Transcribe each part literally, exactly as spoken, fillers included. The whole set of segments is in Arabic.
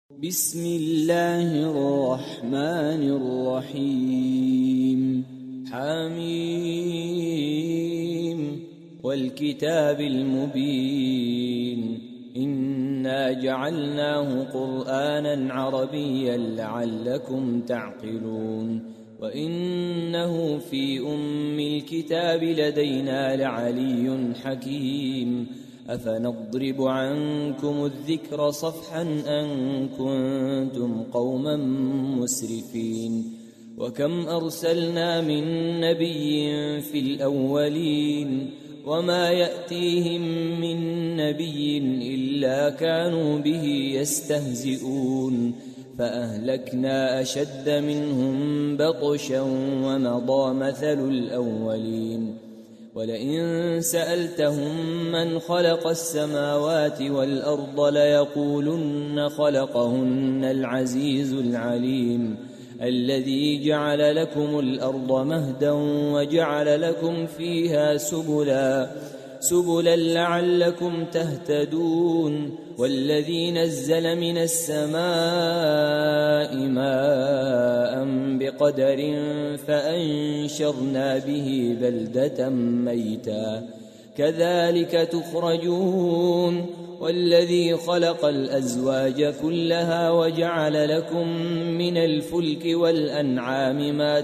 بسم الله الرحمن الرحيم حميم والكتاب المبين إنا جعلناه قرآنا عربيا لعلكم تعقلون وإنه في أم الكتاب لدينا لعلي حكيم أفنضرب عنكم الذكر صفحا أن كنتم قوما مسرفين وكم أرسلنا من نبي في الأولين وما يأتيهم من نبي إلا كانوا به يستهزئون فأهلكنا أشد منهم بطشا ومضى مثل الأولين ولئن سألتهم من خلق السماوات والأرض ليقولن خلقهن العزيز العليم الذي جعل لكم الأرض مهدا وجعل لكم فيها سبلا سبلا لعلكم تهتدون والذي نزل من السماء ماء بقدر فأنشرنا به بلدة ميتا كذلك تخرجون والذي خلق الأزواج كلها وجعل لكم من الفلك والأنعام ما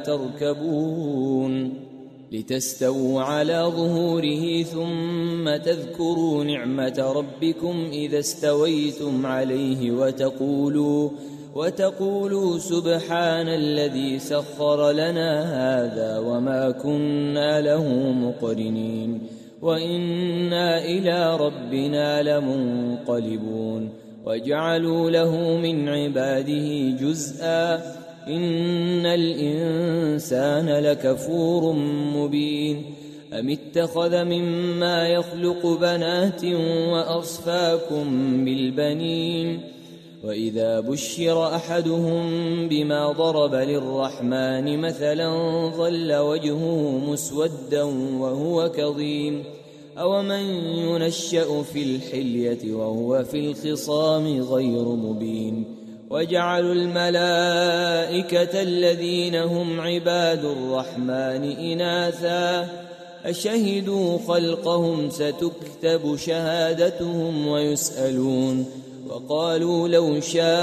تركبون لتستووا على ظهوره ثم تذكروا نعمة ربكم إذا استويتم عليه وتقولوا وتقولوا سبحان الذي سخر لنا هذا وما كنا له مقرنين وإنا إلى ربنا لمنقلبون وجعلوا له من عباده جزءا إن الإنسان لكفور مبين أم اتخذ مما يخلق بنات وأصفاكم بالبنين وإذا بشر أحدهم بما ضرب للرحمن مثلا ظل وجهه مسودا وهو كظيم أومن ينشأ في الحلية وهو في الخصام غير مبين وجعلوا الملائكة الذين هم عباد الرحمن إناثا أشهدوا خلقهم ستكتب شهادتهم ويسألون وقالوا لو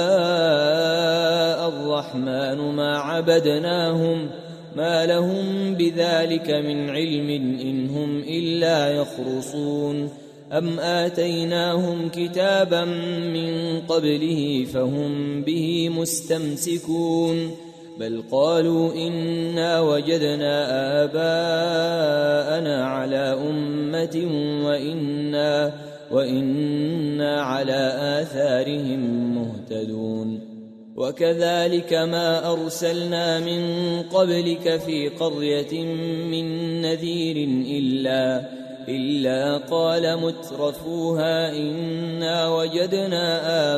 شاء الرحمن ما عبدناهم ما لهم بذلك من علم إن هم إلا يخرصون أم آتيناهم كتابا من قبله فهم به مستمسكون بل قالوا إنا وجدنا آباءنا على أمة وإنا, وإنا على آثارهم مهتدون وكذلك ما أرسلنا من قبلك في قرية من نذير إلا إلا قال مترفوها إنا وجدنا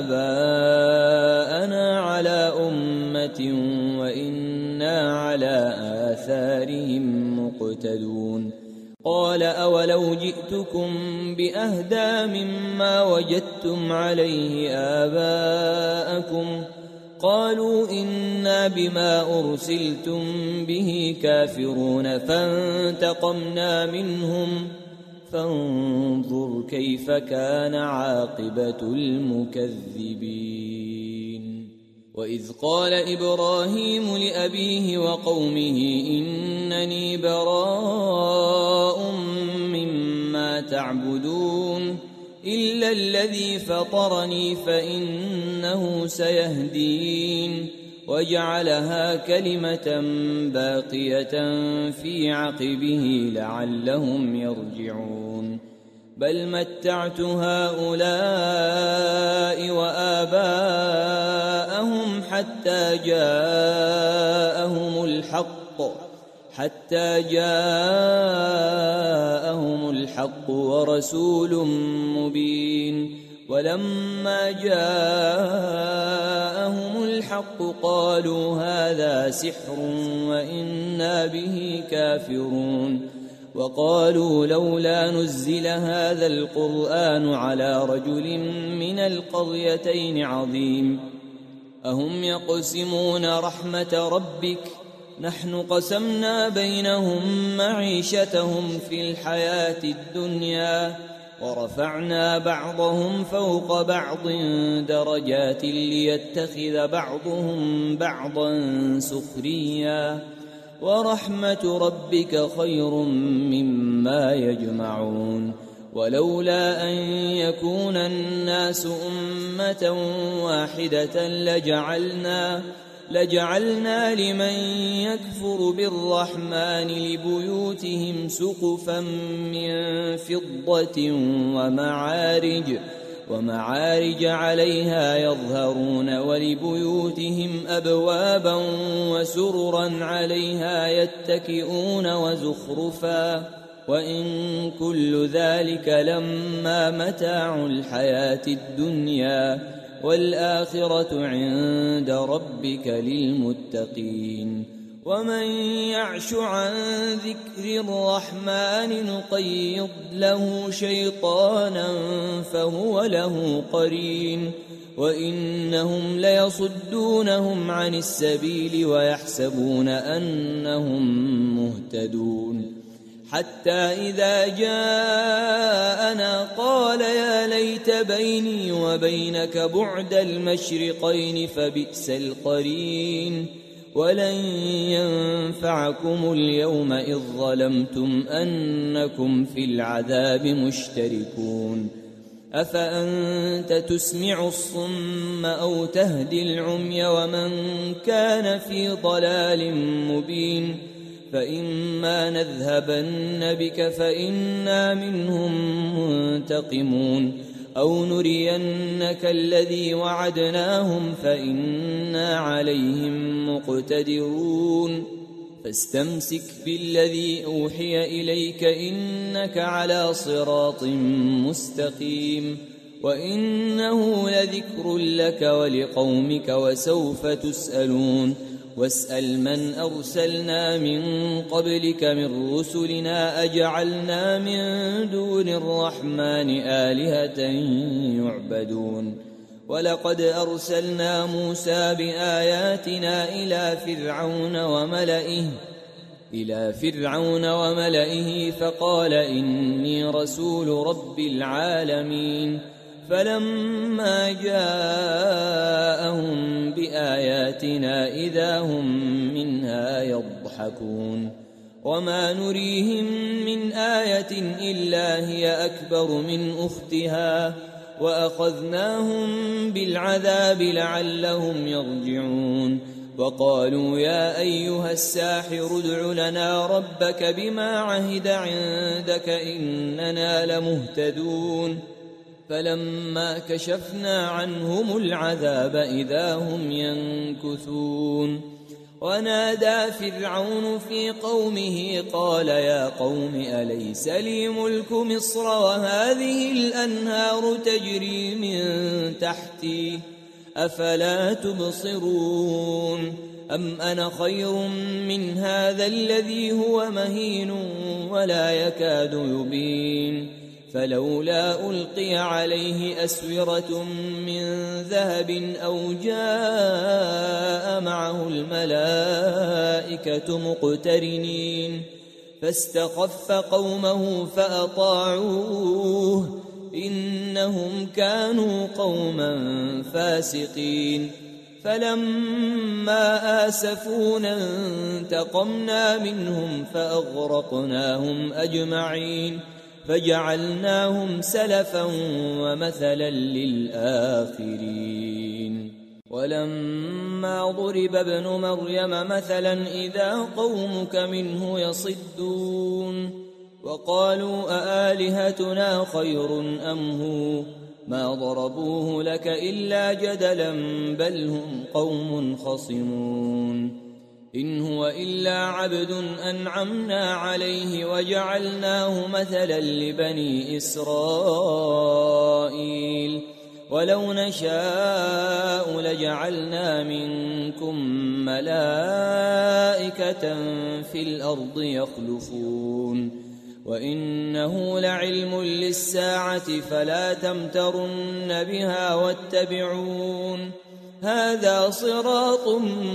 آباءنا على أمة وإنا على آثارهم مقتدون قال أولو جئتكم بأهدى مما وجدتم عليه آباءكم قالوا إنا بما أرسلتم به كافرون فانتقمنا منهم فانظر كيف كان عاقبة المكذبين وإذ قال إبراهيم لأبيه وقومه إنني براء مما تعبدون إلا الذي فطرني فإنه سيهدين وجعلها كلمة باقية في عقبه لعلهم يرجعون بل متعت هؤلاء وآباءهم حتى جاءهم الحق حتى جاءهم الحق ورسول مبين ولما جاءهم الحق قالوا هذا سحر وإنا به كافرون وقالوا لولا نزل هذا القرآن على رجل من القريتين عظيم أهم يقسمون رحمة ربك نحن قسمنا بينهم معيشتهم في الحياة الدنيا ورفعنا بعضهم فوق بعض درجات ليتخذ بعضهم بعضا سخريا ورحمة ربك خير مما يجمعون ولولا أن يكون الناس أمة واحدة لجعلنا لجعلنا لمن يكفر بالرحمن لبيوتهم سقفا من فضة ومعارج ومعارج عليها يظهرون ولبيوتهم أبوابا وسررا عليها يتكئون وزخرفا وإن كل ذلك لما متاع الحياة الدنيا والآخرة عند ربك للمتقين ومن يعش عن ذكر الرحمن نقيض له شيطانا فهو له قرين وإنهم ليصدونهم عن السبيل ويحسبون أنهم مهتدون حتى إذا جاءنا قال يا ليت بيني وبينك بعد المشرقين فبئس القرين ولن ينفعكم اليوم إذ ظلمتم أنكم في العذاب مشتركون أفأنت تسمع الصم أو تهدي العمي ومن كان في ضلال مبين فإما نذهبن بك فإنا منهم منتقمون أو نرينك الذي وعدناهم فإنا عليهم مقتدرون فاستمسك بالذي أوحي إليك إنك على صراط مستقيم وإنه لذكر لك ولقومك وسوف تسألون واسأل من أرسلنا من قبلك من رسلنا أجعلنا من دون الرحمن آلهة يعبدون ولقد أرسلنا موسى بآياتنا إلى فرعون وملئه إلى فرعون وملئه فقال إني رسول رب العالمين فلما جاءهم بآياتنا إذا هم منها يضحكون وما نريهم من آية إلا هي أكبر من أختها وأخذناهم بالعذاب لعلهم يرجعون وقالوا يا أيها الساحر ادع لنا ربك بما عهد عندك إننا لمهتدون فلما كشفنا عنهم العذاب إذا هم ينكثون ونادى فرعون في قومه قال يا قوم أليس لي ملك مصر وهذه الأنهار تجري من تحتي أفلا تبصرون أم أنا خير من هذا الذي هو مهين ولا يكاد يبين فلولا ألقي عليه أسورة من ذهب أو جاء معه الملائكة مقترنين فاستخف قومه فأطاعوه إنهم كانوا قوما فاسقين فلما آسفونا انتقمنا منهم فأغرقناهم أجمعين فجعلناهم سلفا ومثلا للآخرين ولما ضرب ابن مريم مثلا إذا قومك منه يصدون وقالوا أآلهتنا خير أم هو ما ضربوه لك إلا جدلا بل هم قوم خصمون إن هو إلا عبد أنعمنا عليه وجعلناه مثلا لبني إسرائيل ولو نشاء لجعلنا منكم ملائكة في الأرض يخلفون وإنه لعلم للساعة فلا تمترن بها واتبعون هذا صراط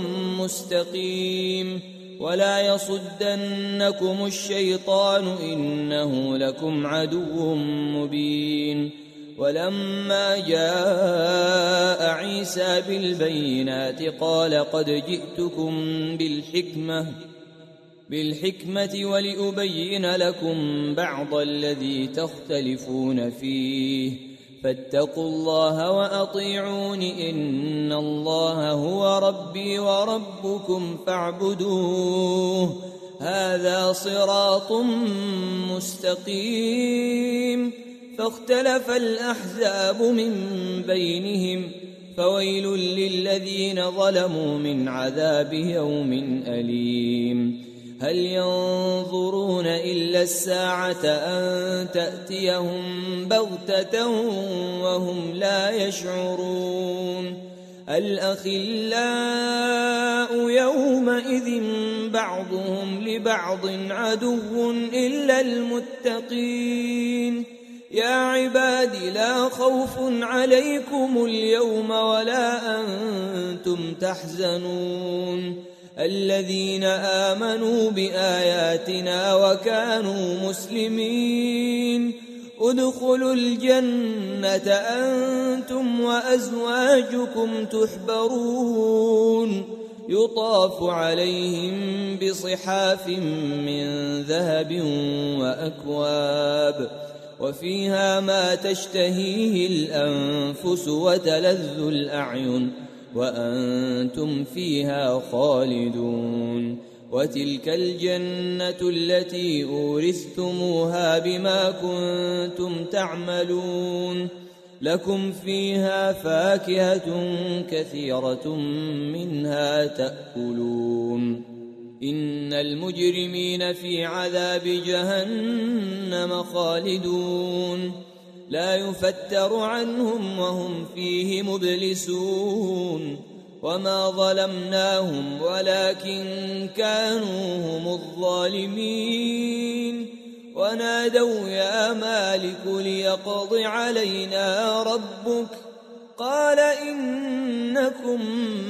مستقيم ولا يصدنكم الشيطان إنه لكم عدو مبين ولما جاء عيسى بالبينات قال قد جئتكم بالحكمة بالحكمة ولأبين لكم بعض الذي تختلفون فيه فاتقوا الله وأطيعون إن الله هو ربي وربكم فاعبدوه هذا صراط مستقيم فاختلف الأحزاب من بينهم فويل للذين ظلموا من عذاب يوم أليم هل ينظرون إلا الساعة أن تأتيهم بغتة وهم لا يشعرون الأخلاء يومئذ بعضهم لبعض عدو إلا المتقين يا عباد لا خوف عليكم اليوم ولا أنتم تحزنون الذين آمنوا بآياتنا وكانوا مسلمين ادخلوا الجنة أنتم وأزواجكم تحبرون يطاف عليهم بصحاف من ذهب وأكواب وفيها ما تشتهيه الأنفس وتلذ الأعين وأنتم فيها خالدون وتلك الجنة التي أورثتموها بما كنتم تعملون لكم فيها فاكهة كثيرة منها تأكلون إن المجرمين في عذاب جهنم خالدون لا يفتر عنهم وهم فيه مبلسون وما ظلمناهم ولكن كانوا هم الظالمين ونادوا يا مالك ليقض علينا ربك قال إنكم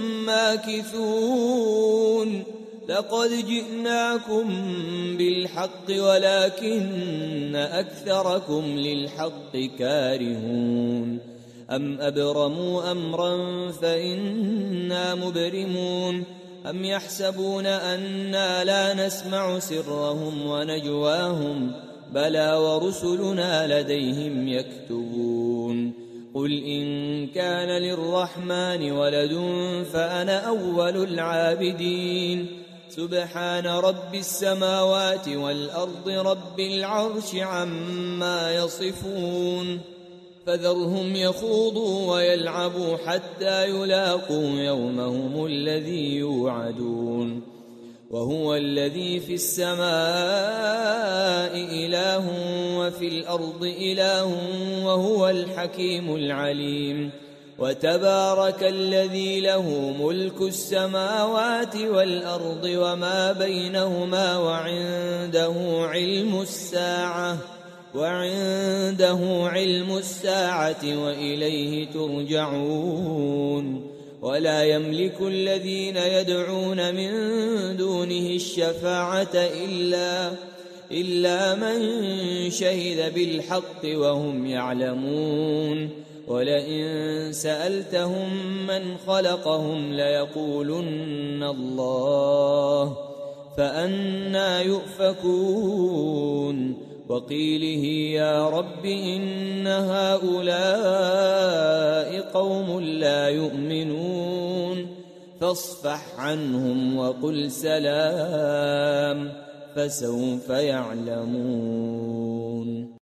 ماكثون لقد جئناكم بالحق ولكن أكثركم للحق كارهون أم أبرموا أمرا فإنا مبرمون أم يحسبون أنا لا نسمع سرهم ونجواهم بلى ورسلنا لديهم يكتبون قل إن كان للرحمن ولد فأنا أول العابدين سبحان رب السماوات والأرض رب العرش عما يصفون فذرهم يخوضوا ويلعبوا حتى يلاقوا يومهم الذي يوعدون وهو الذي في السماء إله وفي الأرض إله وهو الحكيم العليم وتبارك الذي له ملك السماوات والأرض وما بينهما وعنده علم الساعة وعنده علم الساعة وإليه ترجعون ولا يملك الذين يدعون من دونه الشفاعة إلا إلا من شهد بالحق وهم يعلمون ولئن سألتهم من خلقهم ليقولن الله فأنى يؤفكون وقيله يا رب إن هؤلاء قوم لا يؤمنون فاصفح عنهم وقل سلام فسوف يعلمون.